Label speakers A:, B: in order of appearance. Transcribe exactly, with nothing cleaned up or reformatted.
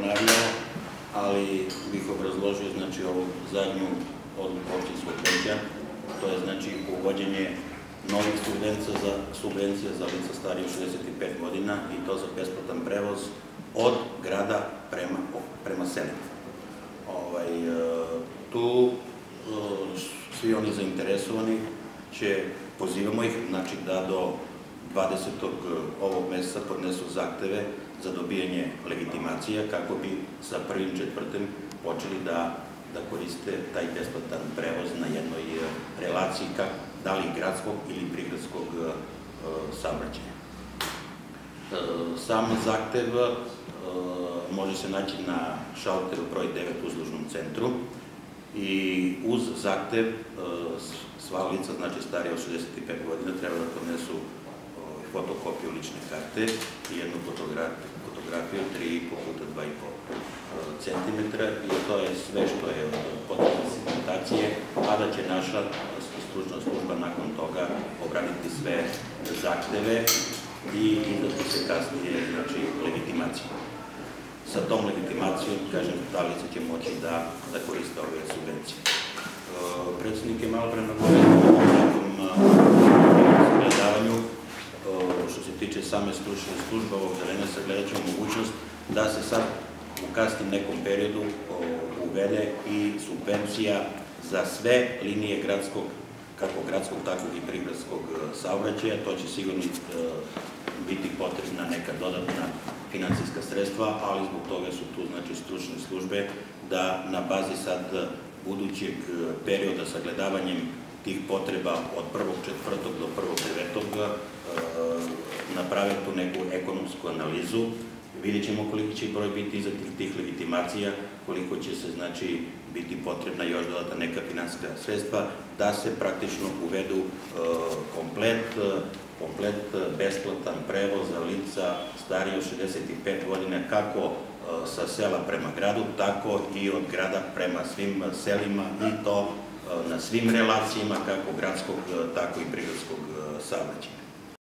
A: ponavljao, ali bih obrazložio znači ovu zadnju odluku opštinskog veća, to je znači uvođenje novih subvencija za lica starije od šezdeset pet godina i to za besplatan prevoz od grada prema selima. Tu svi oni zainteresovani će, pozivamo ih, znači da do dvadesetog ovog meseca podnesu zahteve za dobijanje legitimacija kako bi sa prvim četvrtim počeli da koriste taj besplatan prevoz na jednoj relaciji, da li gradskog ili prigradskog saobraćaja. Sam zahtev može se naći na šalteru broj devet u Uslužnom centru i uz zahtev sva lica, znači starije od šezdeset pet godina, treba da podnesu fotokopiju lične karte i jednu fotografiju tri i po puta dva i po centimetra i to je sve što je potrebne dokumentacije, a da će naša stručna služba nakon toga obraditi sve zahteve i izdati se kasnije legitimacije. Sa tom legitimacijom, kažem, ta lica će moći da koriste ove subvencije. Predsednik je malo pre nagovorio o nekom sagledavanju. Što se tiče same stručne službe ovog zelena, sagledat ćemo mogućnost da se sad u kasnim nekom periodu uvede i subvencija za sve linije gradskog, kako gradskog, tako i prigradskog saobraćaja. To će sigurno biti potrebna neka dodatna finansijska sredstva, ali zbog toga su tu stručne službe da na bazi sad budućeg perioda sagledavanjem tih potreba od prvog četvrtog do prvog devetog naprave tu neku ekonomsku analizu. Vidjet ćemo koliki će broj biti iza tih legitimacija, koliko će se znači biti potrebna još dodatna neka finansijska sredstva da se praktično uvedu komplet besplatan prevoz za lica starije od šezdeset pet godina kako sa sela prema gradu, tako i od grada prema svim selima i to na svim relacijama kako gradskog, tako i prigradskog saobraćaja.